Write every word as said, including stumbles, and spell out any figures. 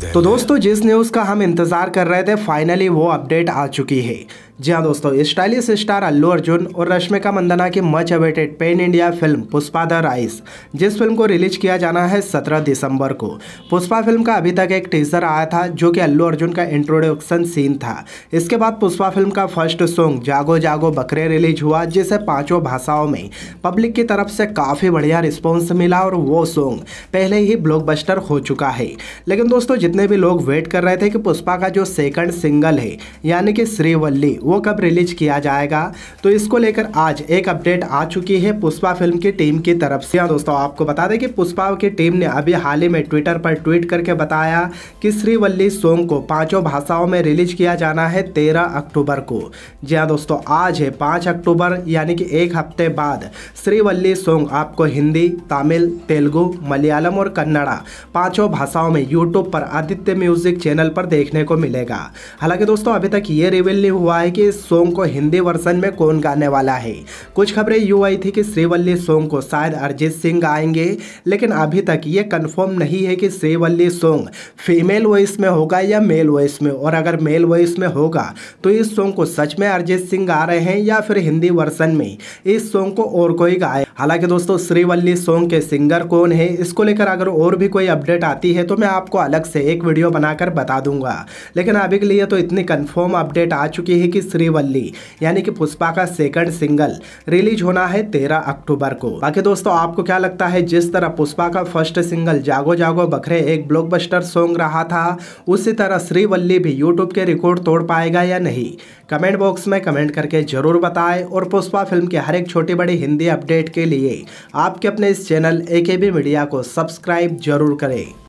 तो दोस्तों जिस न्यूज़ का हम इंतज़ार कर रहे थे फाइनली वो अपडेट आ चुकी है। जी हाँ दोस्तों, स्टाइलिश स्टार अल्लू अर्जुन और रश्मिका मंदाना की much awaited pan India film Pushpa the rise, जिस फिल्म को रिलीज किया जाना है सत्रह दिसंबर को। पुष्पा फिल्म का अभी तक एक टीजर आया था जो कि अल्लू अर्जुन का इंट्रोडक्शन सीन था। इसके बाद पुष्पा फिल्म का फर्स्ट सॉन्ग जागो जागो बकरे रिलीज हुआ, जिसे पांचों भाषाओं में पब्लिक की तरफ से काफ़ी बढ़िया रिस्पॉन्स मिला और वो सॉन्ग पहले ही ब्लॉकबस्टर हो चुका है। लेकिन दोस्तों जितने भी लोग वेट कर रहे थे कि पुष्पा का जो सेकंड सिंगल है यानी कि श्रीवल्ली वो कब रिलीज किया जाएगा, तो इसको लेकर आज एक अपडेट आ चुकी है पुष्पा फिल्म की टीम की तरफ से। हाँ दोस्तों, आपको बता दें कि पुष्पा की टीम ने अभी हाल ही में ट्विटर पर ट्वीट करके बताया कि श्रीवल्ली सॉन्ग को पांचों भाषाओं में रिलीज किया जाना है तेरह अक्टूबर को। जी हाँ दोस्तों, आज है पाँच अक्टूबर यानी कि एक हफ्ते बाद श्रीवल्ली सॉन्ग आपको हिंदी, तमिल, तेलुगु, मलयालम और कन्नड़ा पांचों भाषाओं में यूट्यूब पर आदित्य म्यूजिक चैनल पर देखने को मिलेगा। हालांकि दोस्तों अभी तक ये रिवील नहीं हुआ है कि इस सॉन्ग को हिंदी वर्जन में कौन गाने वाला है। कुछ खबरें यूं आई थी कि श्रीवल्ली सॉन्ग को शायद अरिजीत सिंह गाएंगे, लेकिन अभी तक ये कंफर्म नहीं है कि श्रीवल्ली सॉन्ग फीमेल वॉइस में होगा या मेल वॉइस में, और अगर मेल वॉइस में होगा तो इस सॉन्ग को सच में अरिजीत सिंह गा रहे हैं या फिर हिंदी वर्जन में इस सॉन्ग को और कोई गाए। हालांकि दोस्तों श्रीवल्ली सॉन्ग के सिंगर कौन है, इसको लेकर अगर और भी कोई अपडेट आती है तो मैं आपको अलग से एक वीडियो बनाकर बता दूंगा। लेकिन अभी के लिए तो इतनी कंफर्म अपडेट आ चुकी है कि श्रीवल्ली यानी कि पुष्पा का सेकंड सिंगल रिलीज होना है तेरह अक्टूबर को। बाकी दोस्तों आपको क्या लगता है, जिस तरह पुष्पा का फर्स्ट सिंगल जागो जागो बकरे एक ब्लॉकबस्टर सॉन्ग रहा था, उसी तरह श्रीवल्ली भी यूट्यूब के रिकॉर्ड तोड़ पाएगा या नहीं? कमेंट बॉक्स में कमेंट करके जरूर बताएं और पुष्पा फिल्म की हर एक छोटी बड़ी हिंदी अपडेट के लिए आपके अपने इस चैनल ए के बी मीडिया को सब्सक्राइब जरूर करें।